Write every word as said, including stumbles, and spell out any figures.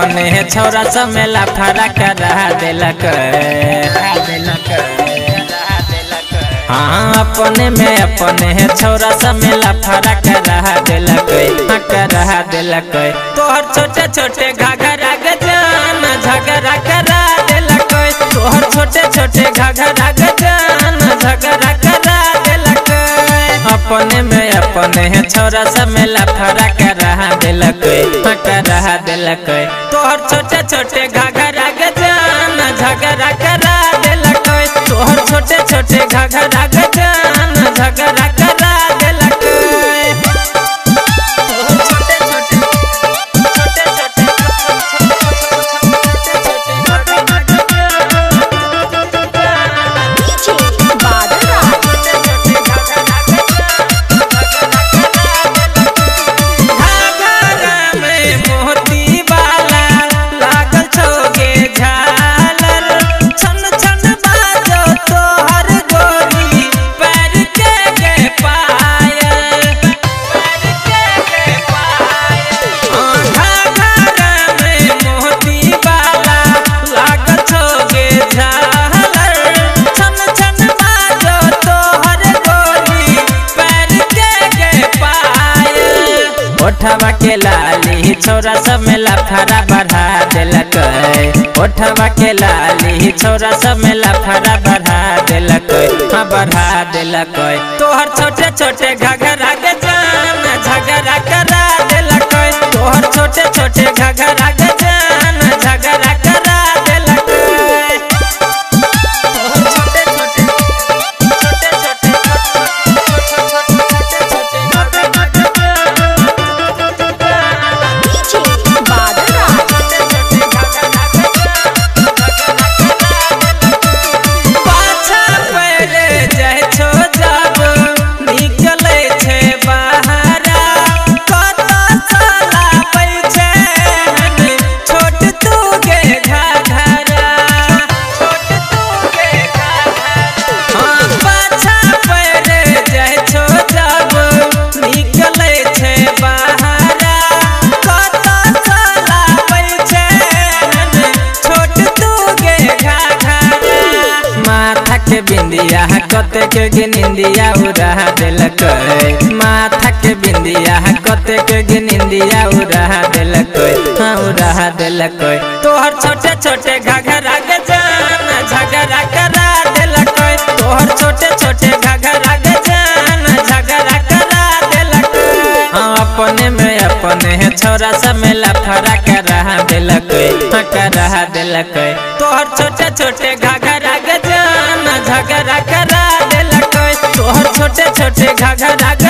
अपने छौरा समेला फरा करा दिलक हाँ अपने में अपने छौरा समेला फरा करा दिलक करा दिलक तोहर छोटे छोटे घाघरा गजान झगड़ा करा दिलक तोहर छोटे छोटे घाघरा गजान झगड़ा करा दिलक अपने में अपने छौरा समेला फरा करा दिलक करा दिलक तोहर छोटे छोटे घाघरा गजान झगड़ा करा दिलक तोहर छोटे छोटे घाघरा गजान झगड़ा करा दिलक ओठवा के लाली छौरा समेला फरा बढ़ा दिलक ओठवा के लाली छौरा समेला फरा बढ़ा दिलक हाँ बढ़ा दिलक तोहर छोटे छोटे घाघरा गजान झगड़ा करा दिलक तोहर छोटे छोटे घाघरा गजान झगड़ा करा दिलक बिंदिया कते के गिनिंदिया उड़ा दिलक माथा के बिंदिया कते के गिनिंदिया उड़ा दिलक हाँ उड़ा दिलक तोहर छोटे छोटे घाघरा गजान झगड़ा करा दिलक तोहर छोटे छोटे घाघरा गजान झगड़ा करा दिलक हाँ अपने में अपने छौरा समेला फरा करा दिलक हाँ करा दिलक तोहर छोटे छोटे घाघरा गजान झगड़ा करा दिलक तोहर छोटे छोटे घाघरा